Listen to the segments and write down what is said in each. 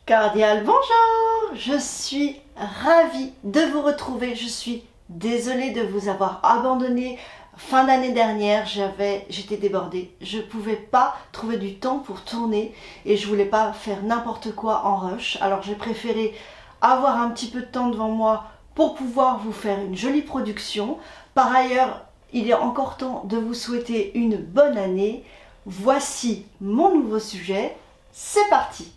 Cordial bonjour, je suis ravie de vous retrouver. Je suis désolée de vous avoir abandonné. Fin d'année dernière, j'étais débordée. Je ne pouvais pas trouver du temps pour tourner et je voulais pas faire n'importe quoi en rush. Alors j'ai préféré avoir un petit peu de temps devant moi pour pouvoir vous faire une jolie production. Par ailleurs, il est encore temps de vous souhaiter une bonne année. Voici mon nouveau sujet. C'est parti!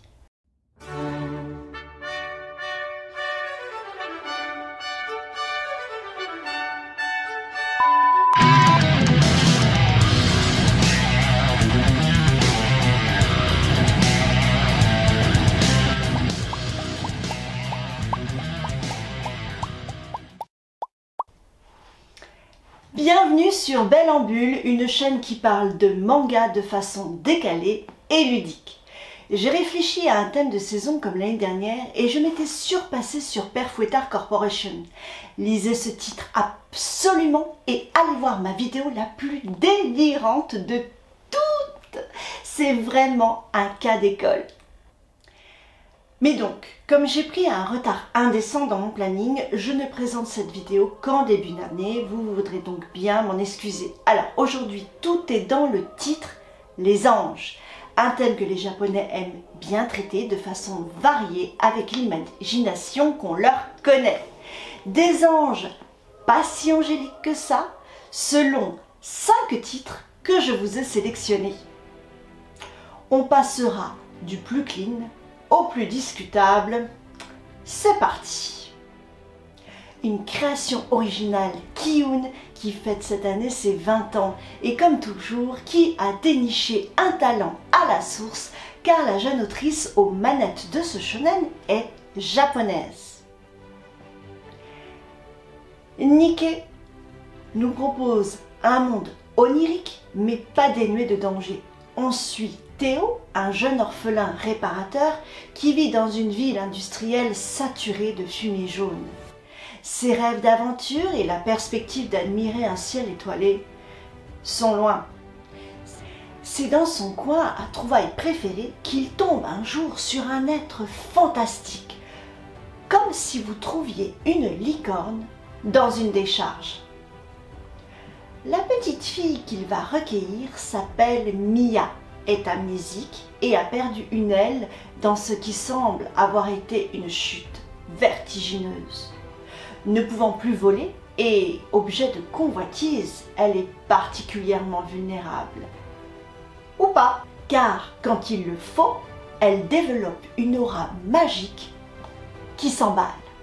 Bienvenue sur Belle en Bulle, une chaîne qui parle de manga de façon décalée et ludique. J'ai réfléchi à un thème de saison comme l'année dernière et je m'étais surpassée sur Père Fouettard Corporation. Lisez ce titre absolument et allez voir ma vidéo la plus délirante de toutes. C'est vraiment un cas d'école. Mais donc, comme j'ai pris un retard indécent dans mon planning, je ne présente cette vidéo qu'en début d'année. Vous voudrez donc bien m'en excuser. Alors aujourd'hui, tout est dans le titre, les anges. Un thème que les Japonais aiment bien traiter de façon variée avec l'imagination qu'on leur connaît. Des anges pas si angéliques que ça, selon 5 titres que je vous ai sélectionnés. On passera du plus clean au plus discutable. C'est parti! Une création originale, Ki-hoon, qui fête cette année ses 20 ans et comme toujours, qui a déniché un talent à la source car la jeune autrice aux manettes de ce shonen est japonaise. Nikke nous propose un monde onirique mais pas dénué de danger. On suit Théo, un jeune orphelin réparateur qui vit dans une ville industrielle saturée de fumée jaune. Ses rêves d'aventure et la perspective d'admirer un ciel étoilé sont loin. C'est dans son coin à trouvailles préféré qu'il tombe un jour sur un être fantastique, comme si vous trouviez une licorne dans une décharge. La petite fille qu'il va recueillir s'appelle Mia, est amnésique et a perdu une aile dans ce qui semble avoir été une chute vertigineuse. Ne pouvant plus voler et objet de convoitise, elle est particulièrement vulnérable. Ou pas, car quand il le faut, elle développe une aura magique qui s'emballe.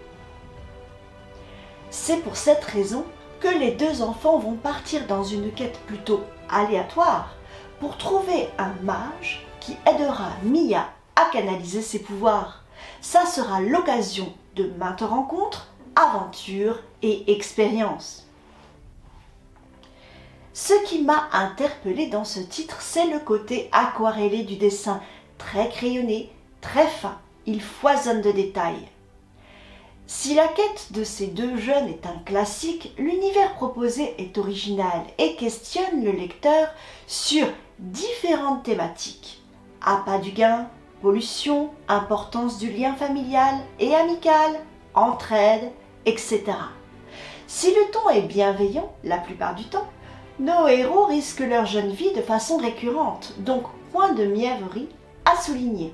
C'est pour cette raison que les deux enfants vont partir dans une quête plutôt aléatoire pour trouver un mage qui aidera Mia à canaliser ses pouvoirs. Ça sera l'occasion de maintes rencontres, aventures et expériences. Ce qui m'a interpellée dans ce titre, c'est le côté aquarellé du dessin, très crayonné, très fin, il foisonne de détails. Si la quête de ces deux jeunes est un classique, l'univers proposé est original et questionne le lecteur sur différentes thématiques. Appât du gain, pollution, importance du lien familial et amical, entraide, etc. Si le ton est bienveillant, la plupart du temps, nos héros risquent leur jeune vie de façon récurrente, donc point de mièvrerie à souligner.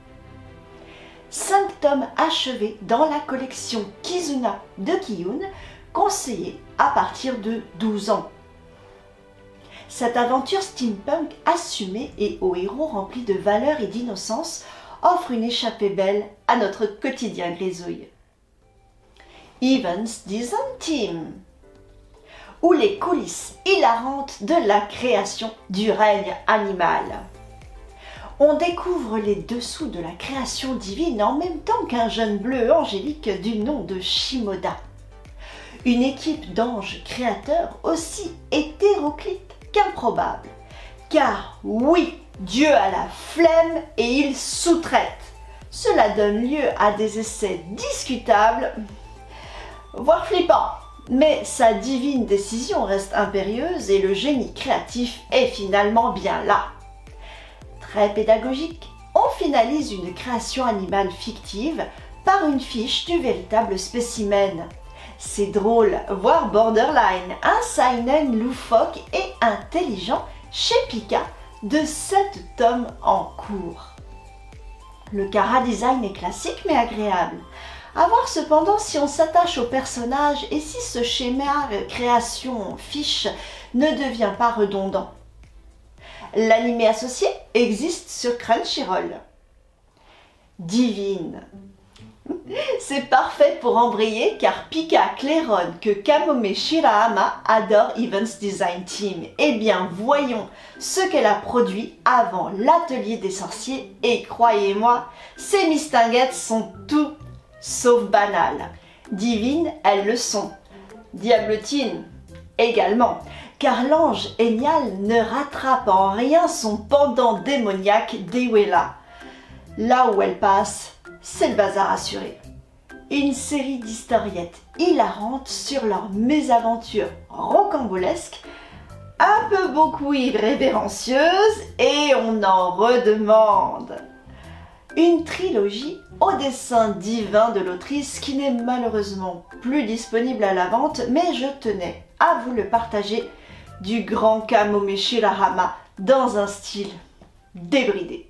5 tomes achevés dans la collection Kizuna de Ki-hoon, conseillée à partir de 12 ans. Cette aventure steampunk assumée et aux héros remplis de valeur et d'innocence offre une échappée belle à notre quotidien grisouille. Evans Design Team, ou les coulisses hilarantes de la création du règne animal. On découvre les dessous de la création divine en même temps qu'un jeune bleu angélique du nom de Shimoda. Une équipe d'anges créateurs aussi hétéroclite qu'improbable. Car oui, Dieu a la flemme et il sous-traite. Cela donne lieu à des essais discutables, voire flippants. Mais sa divine décision reste impérieuse et le génie créatif est finalement bien là. Très pédagogique, on finit finalise une création animale fictive par une fiche du véritable spécimen. C'est drôle, voire borderline, un seinen loufoque et intelligent chez Pika de 7 tomes en cours. Le chara-design est classique mais agréable. À voir cependant si on s'attache au personnage et si ce schéma création-fiche ne devient pas redondant. L'anime associé existe sur Crunchyroll. Divine. C'est parfait pour embrayer car Pika claironne que Kamome Shirahama adore Evans Design Team. Eh bien voyons ce qu'elle a produit avant l'atelier des sorciers et croyez-moi, ces mistinguettes sont tout sauf banales. Divines, elles le sont. Diablotines également, car l'ange Enial ne rattrape en rien son pendant démoniaque Dewela. Là où elle passe, c'est le bazar assuré. Une série d'historiettes hilarantes sur leurs mésaventures rocambolesques, un peu beaucoup irrévérencieuses, et on en redemande. Une trilogie au dessin divin de l'autrice qui n'est malheureusement plus disponible à la vente, mais je tenais à vous le partager, du grand Kamome Shirahama dans un style débridé.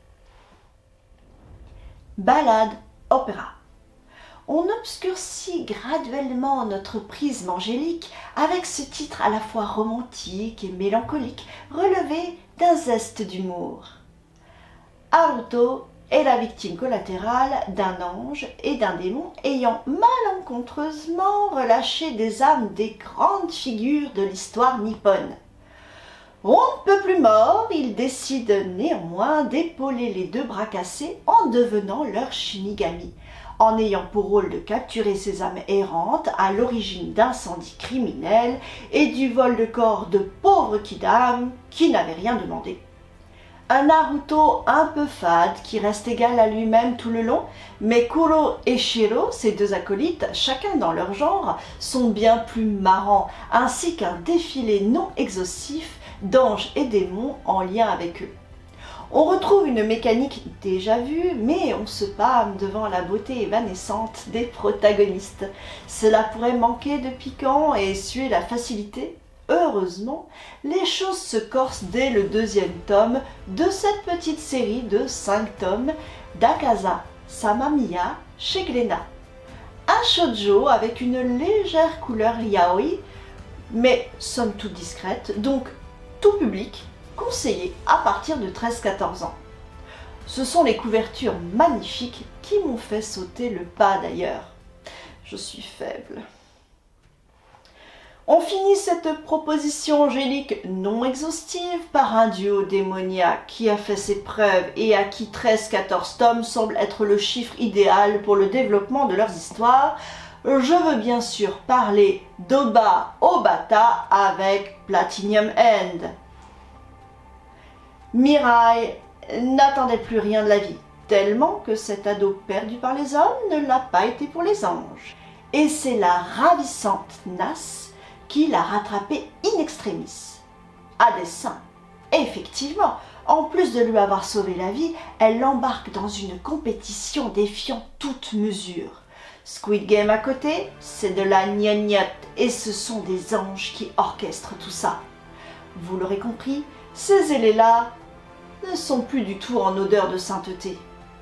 Ballade opéra. On obscurcit graduellement notre prisme angélique avec ce titre à la fois romantique et mélancolique, relevé d'un zeste d'humour. Haruto est la victime collatérale d'un ange et d'un démon ayant malencontreusement relâché des âmes des grandes figures de l'histoire nippone. On ne peut plus mort, il décide néanmoins d'épauler les deux bras cassés en devenant leur shinigami, en ayant pour rôle de capturer ces âmes errantes à l'origine d'incendies criminels et du vol de corps de pauvres kidam qui n'avaient rien demandé. Un Naruto un peu fade qui reste égal à lui-même tout le long, mais Kuro et Shiro, ses deux acolytes, chacun dans leur genre, sont bien plus marrants, ainsi qu'un défilé non exhaustif d'anges et démons en lien avec eux. On retrouve une mécanique déjà vue, mais on se pâme devant la beauté évanescente des protagonistes. Cela pourrait manquer de piquant et suer la facilité. Heureusement, les choses se corsent dès le 2e tome de cette petite série de 5 tomes d'Akaza Samamiya chez Glénat. Un shoujo avec une légère couleur yaoi, mais somme toute discrète, donc tout public, conseillé à partir de 13-14 ans. Ce sont les couvertures magnifiques qui m'ont fait sauter le pas d'ailleurs. Je suis faible. On finit cette proposition angélique non exhaustive par un duo démoniaque qui a fait ses preuves et à qui 13-14 tomes semble être le chiffre idéal pour le développement de leurs histoires. Je veux bien sûr parler d'Oba Obata avec Platinum End. Mirai n'attendait plus rien de la vie, tellement que cet ado perdu par les hommes ne l'a pas été pour les anges. Et c'est la ravissante Nas qui l'a rattrapé in extremis, à dessein. Effectivement, en plus de lui avoir sauvé la vie, elle l'embarque dans une compétition défiant toute mesure. Squid Game à côté, c'est de la gnognotte et ce sont des anges qui orchestrent tout ça. Vous l'aurez compris, ces zélés-là ne sont plus du tout en odeur de sainteté.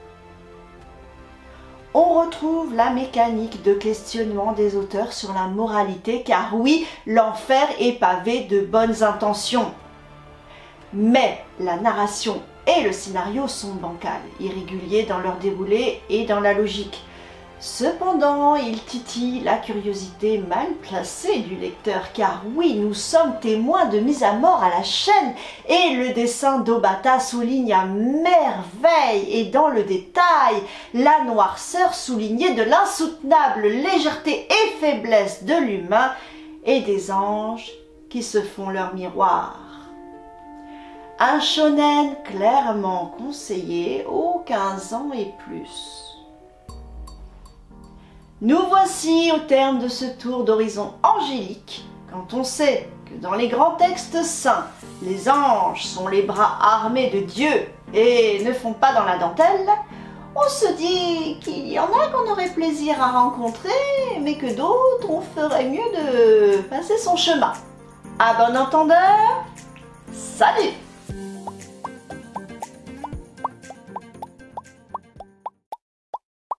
On retrouve la mécanique de questionnement des auteurs sur la moralité, car oui, l'enfer est pavé de bonnes intentions. Mais la narration et le scénario sont bancals, irréguliers dans leur déroulé et dans la logique. Cependant, il titille la curiosité mal placée du lecteur, car oui, nous sommes témoins de mise à mort à la chaîne, et le dessin d'Obata souligne à merveille et dans le détail la noirceur soulignée de l'insoutenable légèreté et faiblesse de l'humain et des anges qui se font leur miroir. Un shonen clairement conseillé aux 15 ans et plus. Nous voici au terme de ce tour d'horizon angélique, quand on sait que dans les grands textes saints, les anges sont les bras armés de Dieu et ne font pas dans la dentelle, on se dit qu'il y en a qu'on aurait plaisir à rencontrer, mais que d'autres, on ferait mieux de passer son chemin. À bon entendeur, salut!